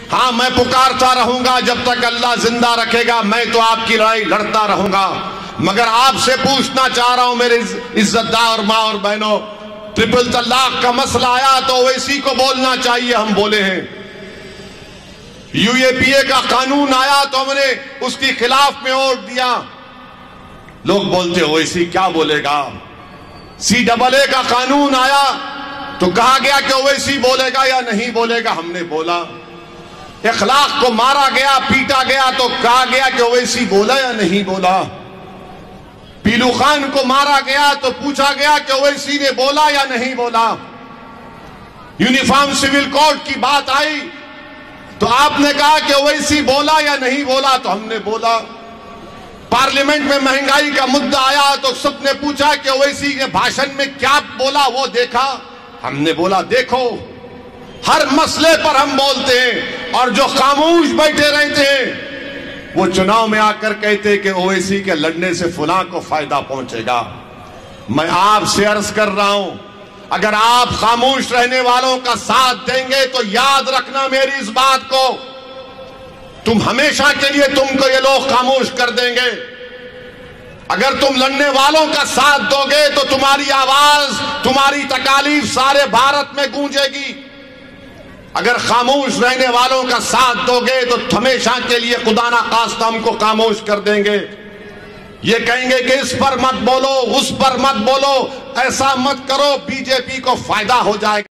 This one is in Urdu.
ہاں میں پکارتا رہوں گا جب تک اللہ زندہ رکھے گا، میں تو آپ کی لڑائی لڑتا رہوں گا، مگر آپ سے پوچھنا چاہ رہا ہوں میرے عزت دار ماں اور بہنوں، ٹرپل طلاق کا مسئلہ آیا تو اویسی کو بولنا چاہیے، ہم بولے ہیں۔ یو اے پی اے کا قانون آیا تو ہم نے اس کی خلاف میں ووٹ دیا، لوگ بولتے اویسی کیا بولے گا۔ سی ڈبل اے کا قانون آیا تو کہا گیا کہ اویسی بولے گا یا نہیں بولے گا، ہم نے بولا۔ اخلاق کو مارا گیا، پیٹا گیا تو کہا گیا کہ اویسی بولا یا نہیں بولا۔ پیلو خان کو مارا گیا تو پوچھا گیا کہ اویسی نے بولا یا نہیں بولا۔ یونیفارم سول کوڈ کی بات آئی تو آپ نے کہا کہ اویسی بولا یا نہیں بولا، تو ہم نے بولا۔ پارلیمنٹ میں مہنگائی کا مدعا آیا تو سب نے پوچھا کہ اویسی نے بھاشن میں کیا بولا، وہ دیکھا، ہم نے بولا دیکھو۔ ہر مسئلے پر ہم بولتے ہیں، اور جو خاموش بیٹھے رہتے ہیں وہ چناؤ میں آ کر کہتے کہ اویسی کے لڑنے سے فلاں کو فائدہ پہنچے گا۔ میں آپ سے عرض کر رہا ہوں، اگر آپ خاموش رہنے والوں کا ساتھ دیں گے تو یاد رکھنا میری اس بات کو، تم ہمیشہ کے لیے تم کو یہ لوگ خاموش کر دیں گے۔ اگر تم لڑنے والوں کا ساتھ دو گے تو تمہاری آواز، تمہاری تکالیف سارے بھارت میں گونجے گی۔ اگر خاموش رہنے والوں کا ساتھ دو گے تو ہمیشہ کے لیے خدا نہ خواستہ ہم کو خاموش کر دیں گے۔ یہ کہیں گے کہ اس پر مت بولو، اس پر مت بولو، ایسا مت کرو، بی جے پی کو فائدہ ہو جائے گا۔